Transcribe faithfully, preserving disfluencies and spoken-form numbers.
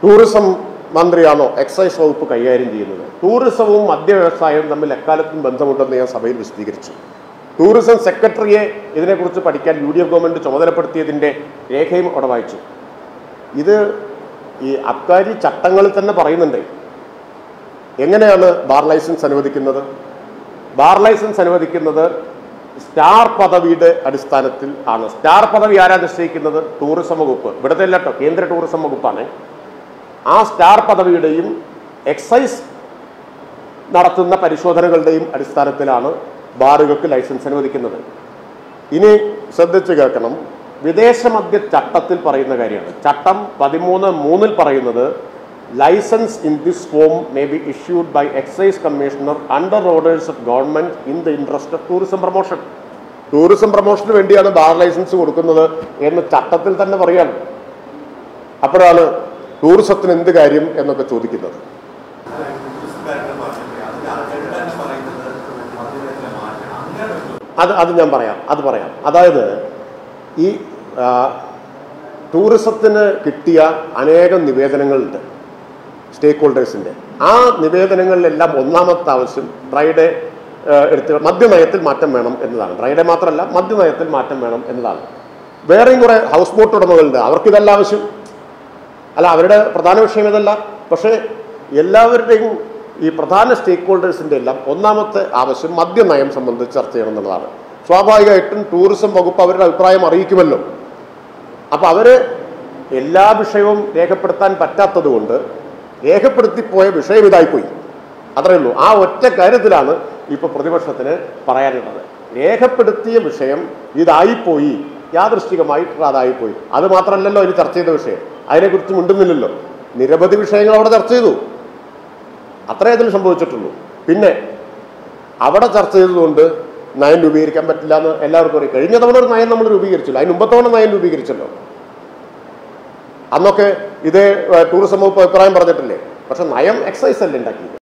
Tourism മന്ത്രിയാണോ excise വകുപ്പ് കൈകാര്യം ചെയ്യുന്നത്? ടൂറിസവും മദ്യ വ്യവസായവും തമ്മിൽ എക്കാലത്തും ബന്ധമുണ്ടെന്ന് ഞാൻ സഭയിൽ വിശദീകരിച്ചു. ടൂറിസം സെക്രട്ടറിയെ ഇതിനെക്കുറിച്ച് പഠിക്കാൻ യു ഡി എഫ് ഗവൺമെൻറ് ചുമതലപ്പെടുത്തിയതിൻ്റെ രേഖയും അവിടെ വായിച്ചു. ഇത് ഈ അബ്കാരി ചട്ടങ്ങളിൽ തന്നെ പറയുന്നുണ്ട്. എങ്ങനെയാണ് ബാർ ലൈസൻസ് അനുവദിക്കുന്നത്? ബാർ ലൈസൻസ് അനുവദിക്കുന്നത് സ്റ്റാർ പദവിയുടെ അടിസ്ഥാനത്തിൽ ആണ്. സ്റ്റാർ പദവി ആരാ നിശ്ചയിക്കുന്നത്? ടൂറിസം വകുപ്പ്. ഇവിടുത്തെ അല്ല കേട്ടോ, കേന്ദ്ര ടൂറിസം വകുപ്പാണ്. ആ സ്റ്റാർ പദവിയുടെയും എക്സൈസ് നടത്തുന്ന പരിശോധനകളുടെയും അടിസ്ഥാനത്തിലാണ് ബാറുകൾക്ക് ലൈസൻസ് അനുവദിക്കുന്നത്. ഇനി ശ്രദ്ധിച്ച് കേൾക്കണം, വിദേശ മദ്യ ചട്ടത്തിൽ പറയുന്ന കാര്യമാണ്. ചട്ടം പതിമൂന്ന് മൂന്നിൽ പറയുന്നത് licence in this form may be issued by excise commissioner under orders of government in the interest of tourism promotion. Tourism പ്രൊമോഷന് വേണ്ടിയാണ് ബാർ ലൈസൻസ് കൊടുക്കുന്നത് എന്ന് ചട്ടത്തിൽ തന്നെ പറയാണ്. അപ്പോഴാണ് ടൂറിസത്തിന് എന്ത് കാര്യം എന്നൊക്കെ ചോദിക്കുന്നത്. അത് അത് ഞാൻ പറയാം അത് പറയാം അതായത് ഈ ടൂറിസത്തിന് കിട്ടിയ അനേകം നിവേദനങ്ങളുണ്ട് സ്റ്റേക്ക് ഹോൾഡേഴ്സിൻ്റെ. ആ നിവേദനങ്ങളിലെല്ലാം ഒന്നാമത്തെ ആവശ്യം ഡ്രൈഡേ എടുത്ത് മദ്യനയത്തിൽ മാറ്റം വേണം എന്നതാണ്. ഡ്രൈഡേ മാത്രമല്ല, മദ്യനയത്തിൽ മാറ്റം വേണം എന്നതാണ്. വേറെയും കുറേ ഹൗസ് ബോട്ട് ഉടമകളുണ്ട്, അവർക്കിതല്ല ആവശ്യം. അല്ല, അവരുടെ പ്രധാന വിഷയം ഇതല്ല. പക്ഷേ എല്ലാവരുടെയും ഈ പ്രധാന സ്റ്റേക്ക് ഹോൾഡേഴ്സിൻ്റെ എല്ലാം ഒന്നാമത്തെ ആവശ്യം മദ്യനയം സംബന്ധിച്ച് ചർച്ച ചെയ്യണം എന്നുള്ളതാണ്. സ്വാഭാവികമായിട്ടും ടൂറിസം വകുപ്പ് അവരുടെ അഭിപ്രായം അറിയിക്കുമല്ലോ. അപ്പം അവർ എല്ലാ വിഷയവും രേഖപ്പെടുത്താൻ പറ്റാത്തത് കൊണ്ട് രേഖപ്പെടുത്തിപ്പോയ വിഷയം ഇതായിപ്പോയി, അത്രയേ ഉള്ളൂ. ആ ഒറ്റ കാര്യത്തിലാണ് ഇപ്പോൾ പ്രതിപക്ഷത്തിന് പറയാനുള്ളത്. രേഖപ്പെടുത്തിയ വിഷയം ഇതായിപ്പോയി, യാദൃശ്ചികമായിട്ട് അതായിപ്പോയി. അത് മാത്രമല്ലല്ലോ ഇനി ചർച്ച ചെയ്ത വിഷയം, അതിനെക്കുറിച്ച് മിണ്ടുന്നില്ലല്ലോ. നിരവധി വിഷയങ്ങൾ അവിടെ ചർച്ച ചെയ്തു, അത്രേ അതിൽ സംഭവിച്ചിട്ടുള്ളൂ. പിന്നെ അവിടെ ചർച്ച ചെയ്തതുകൊണ്ട് നയം രൂപീകരിക്കാൻ പറ്റില്ല എന്ന് എല്ലാവർക്കും അറിയാം. കഴിഞ്ഞ തവണ ഒരു നയം നമ്മൾ രൂപീകരിച്ചില്ല, അതിന് മുമ്പത്തെ തവണ നയം രൂപീകരിച്ചല്ലോ. അന്നൊക്കെ ഇതേ ടൂറിസം വകുപ്പ് അഭിപ്രായം പറഞ്ഞിട്ടില്ലേ? പക്ഷെ നയം എക്സൈസ് അല്ലേ ഉണ്ടാക്കി.